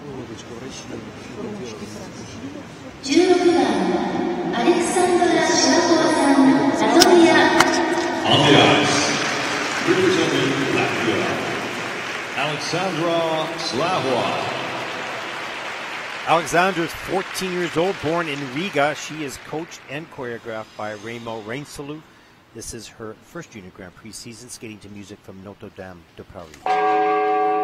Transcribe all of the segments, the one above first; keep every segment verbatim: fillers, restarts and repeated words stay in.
じゅうろくばん、アレクサンドラ・シュラコワさん、ラトビア。 Aleksandra SLAHOVA. Aleksandra is fourteen years old, born in Riga. She is coached and choreographed by Raimo Reinsalu. This is her first Junior Grand Prix season, skating to music from Notre Dame de Paris.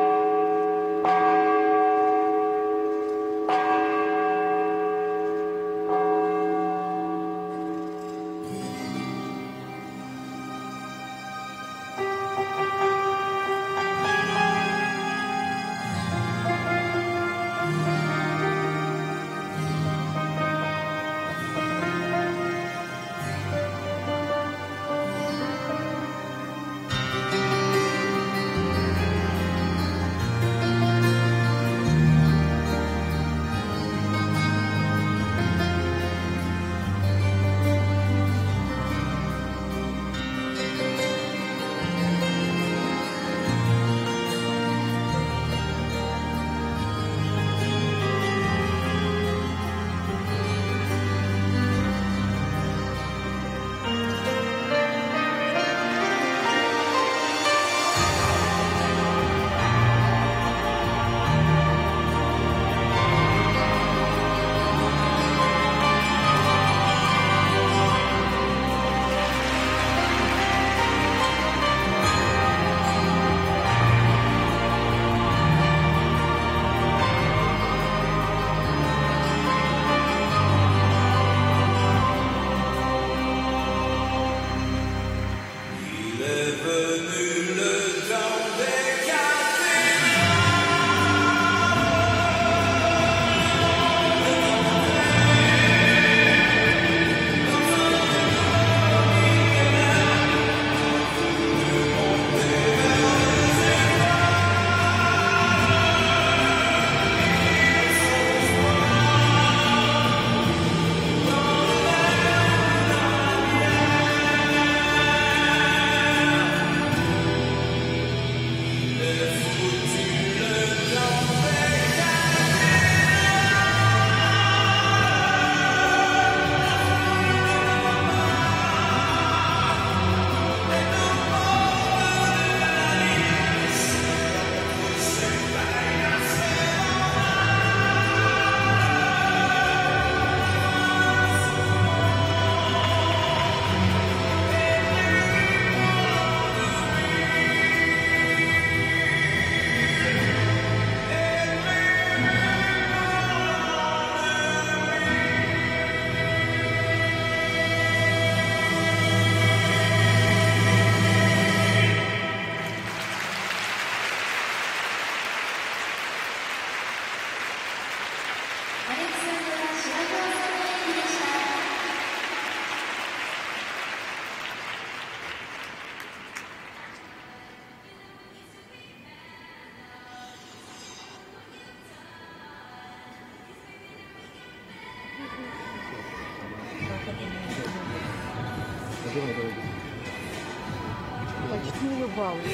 Почти улыбалась.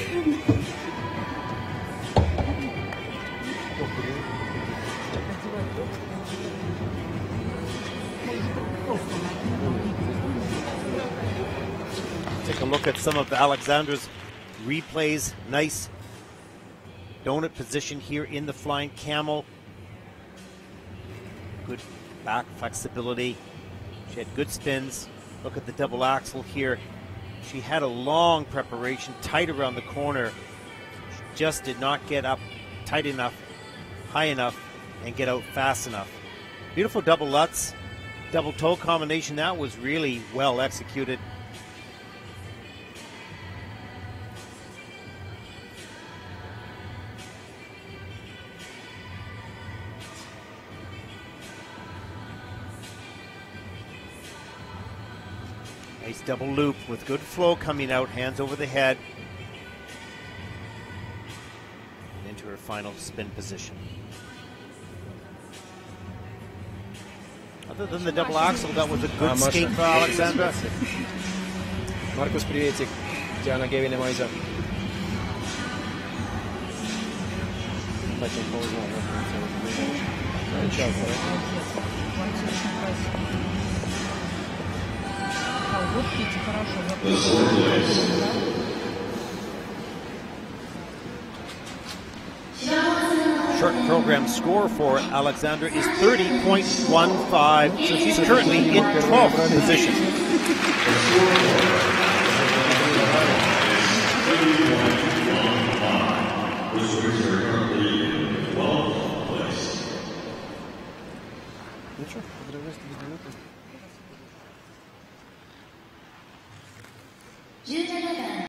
Take a look at some of Aleksandra's replays. Nice donut position here in the flying camel. Good back flexibility. She had good spins. Look at the double axel here. She had a long preparation, tight around the corner. She just did not get up tight enough, high enough, and get out fast enough. Beautiful double Lutz, double toe combination. That was really well executed. Nice double loop with good flow coming out, hands over the head. And into her final spin position. Other than the double axel, that was a good а, skate for Aleksandra. Markus, приветик. Диана, Кевин и Майза. так он поузнал. Сейчас, да? А вот Пити хорошо. Short program score for Aleksandra is thirty point one five, so she's currently in twelfth position. Ну что, поздравляю, что вы